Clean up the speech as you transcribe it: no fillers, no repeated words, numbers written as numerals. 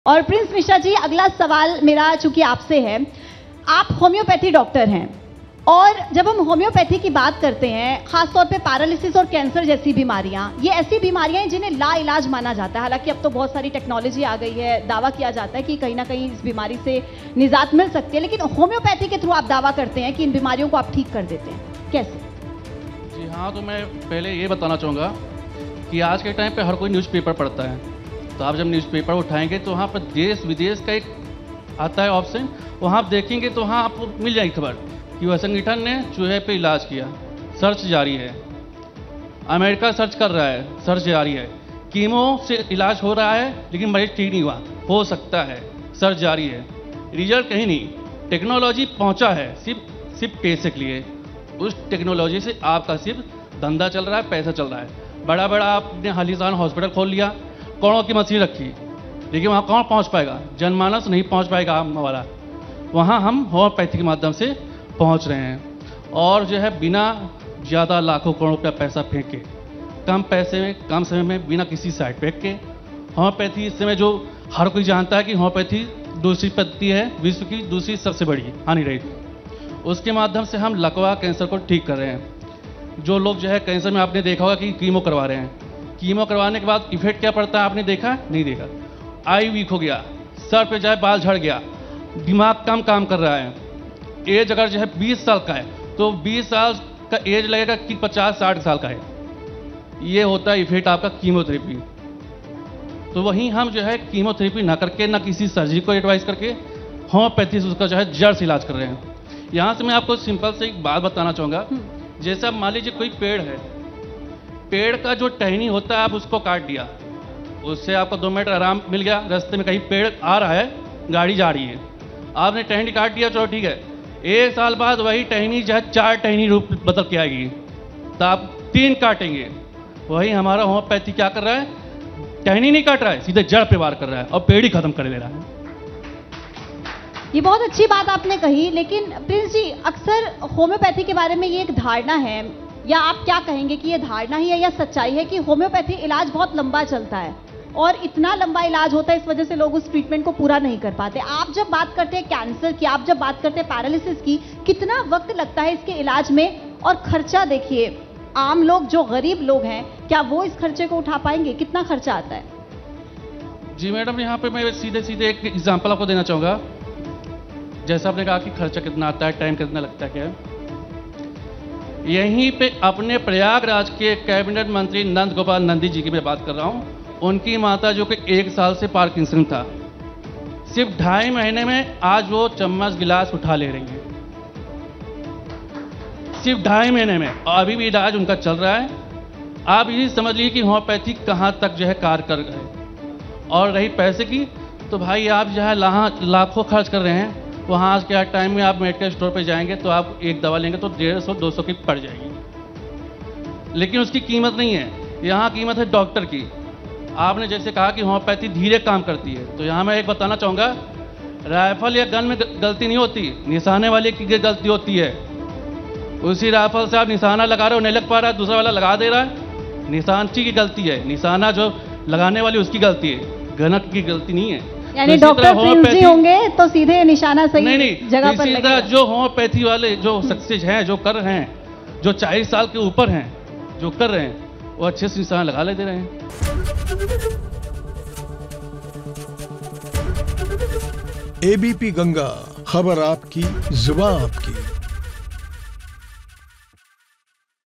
और प्रिंस मिश्रा जी, अगला सवाल मेरा चूंकि आपसे है, आप होम्योपैथी डॉक्टर हैं और जब हम होम्योपैथी की बात करते हैं, खासतौर पे पैरालिसिस और कैंसर जैसी बीमारियां, ये ऐसी बीमारियां हैं जिन्हें लाइलाज माना जाता है। हालांकि अब तो बहुत सारी टेक्नोलॉजी आ गई है, दावा किया जाता है कि कहीं ना कहीं इस बीमारी से निजात मिल सकती है, लेकिन होम्योपैथी के थ्रू आप दावा करते हैं कि इन बीमारियों को आप ठीक कर देते हैं, कैसे? जी हाँ, तो मैं पहले ये बताना चाहूँगा कि आज के टाइम पे हर कोई न्यूज़पेपर पढ़ता है, तो आप जब न्यूज़पेपर उठाएंगे तो वहाँ पर देश विदेश का एक आता है ऑप्शन, वहाँ आप देखेंगे तो वहाँ आपको मिल जाएगी खबर कि वह संगठन ने चूहे पे इलाज किया, सर्च जारी है। अमेरिका सर्च कर रहा है, सर्च जारी है। कीमो से इलाज हो रहा है लेकिन मरीज ठीक नहीं हुआ, हो सकता है, सर्च जारी है। रिजल्ट कहीं नहीं, टेक्नोलॉजी पहुंचा है सिर्फ पैसे के लिए। उस टेक्नोलॉजी से आपका सिर्फ धंधा चल रहा है, पैसा चल रहा है। बड़ा बड़ा आपने हालिशान हॉस्पिटल खोल लिया, करोड़ों की मशीन रखी, लेकिन वहाँ कौन पहुँच पाएगा? जनमानस नहीं पहुँच पाएगा हमारा। वहाँ हम होम्योपैथी के माध्यम से पहुँच रहे हैं और जो है बिना ज़्यादा लाखों करोड़ों रुपया पैसा फेंके, कम पैसे में कम समय में बिना किसी साइड इफेक्ट के, होम्योपैथी इस समय जो हर कोई जानता है कि होम्योपैथी दूसरी पद्धति है, विश्व की दूसरी सबसे बड़ी हानि रहित। उसके माध्यम से हम लकवा कैंसर को ठीक कर रहे हैं। जो लोग जो है कैंसर में आपने देखा होगा कि कीमो करवा रहे हैं, कीमो करवाने के बाद इफेक्ट क्या पड़ता है आपने देखा? नहीं देखा। आई वीक हो गया, सर पे जाए बाल झड़ गया, दिमाग कम काम कर रहा है। एज अगर जो है 20 साल का है तो 20 साल का एज लगेगा कि 50-60 साल का है। ये होता है इफेक्ट आपका कीमोथेरेपी। तो वहीं हम जो है कीमोथेरेपी ना करके, ना किसी सर्जरी को एडवाइस करके, होम्योपैथी से उसका जो है जड़ से इलाज कर रहे हैं। यहाँ से मैं आपको सिंपल से एक बात बताना चाहूँगा। जैसे आप मान लीजिए कोई पेड़ है, पेड़ का जो टहनी होता है आप उसको काट दिया, उससे आपको 2 मिनट आराम मिल गया। रास्ते में कहीं पेड़ आ रहा है, गाड़ी जा रही है, आपने टहनी काट दिया, चलो ठीक है। 1 साल बाद वही टहनी जो है 4 टहनी रूप बदल के आएगी, तो आप 3 काटेंगे। वही हमारा होम्योपैथी क्या कर रहा है? टहनी नहीं काट रहा है, सीधे जड़ पे वार कर रहा है और पेड़ ही खत्म कर दे रहा है। ये बहुत अच्छी बात आपने कही, लेकिन प्रिंस जी, अक्सर होम्योपैथी के बारे में ये एक धारणा है, या आप क्या कहेंगे कि ये धारणा ही है या सच्चाई है कि होम्योपैथी इलाज बहुत लंबा चलता है और इतना लंबा इलाज होता है, इस वजह से लोग उस ट्रीटमेंट को पूरा नहीं कर पाते? आप जब बात करते हैं कैंसर की, आप जब बात करते हैं पैरालिसिस की, कितना वक्त लगता है इसके इलाज में? और खर्चा देखिए, आम लोग जो गरीब लोग हैं, क्या वो इस खर्चे को उठा पाएंगे? कितना खर्चा आता है? जी मैडम, यहाँ पे मैं सीधे एक एग्जाम्पल आपको देना चाहूँगा। जैसा आपने कहा कि खर्चा कितना आता है, टाइम कितना लगता है, क्या है? यहीं पे अपने प्रयागराज के कैबिनेट मंत्री नंद गोपाल नंदी जी की मैं बात कर रहा हूँ। उनकी माता जो कि 1 साल से पार्किंसन था, सिर्फ 2.5 महीने में आज वो चम्मच गिलास उठा ले रही हैं, सिर्फ 2.5 महीने में, और अभी भी इलाज उनका चल रहा है। आप यही समझ लीजिए कि होम्योपैथी कहाँ तक जो है कार्य कर गए। और रही पैसे की, तो भाई आप जो है लाखों खर्च कर रहे हैं, वहाँ आज के टाइम में आप मेडिकल स्टोर पे जाएंगे तो आप एक दवा लेंगे तो 150-200 की पड़ जाएगी, लेकिन उसकी कीमत नहीं है। यहाँ कीमत है डॉक्टर की। आपने जैसे कहा कि होम्योपैथी धीरे काम करती है, तो यहाँ मैं एक बताना चाहूँगा, राइफल या गन में गलती नहीं होती, निशाने वाले की गलती होती है। उसी राइफल से आप निशाना लगा रहे हो, नहीं लग पा रहा है, दूसरा वाला लगा दे रहा है, निशानची की गलती है। निशाना जो लगाने वाली उसकी गलती है, गनक की गलती नहीं है। यानी डॉक्टर प्रिंस जी होंगे तो सीधे निशाना सही जगह पर लगेगा। जो होम्योपैथी वाले जो सक्सेस हैं, जो कर रहे हैं, जो 40 साल के ऊपर हैं, जो कर रहे हैं, वो अच्छे से निशाना लगा ले दे रहे हैं। एबीपी गंगा, खबर आपकी, जुबान आपकी।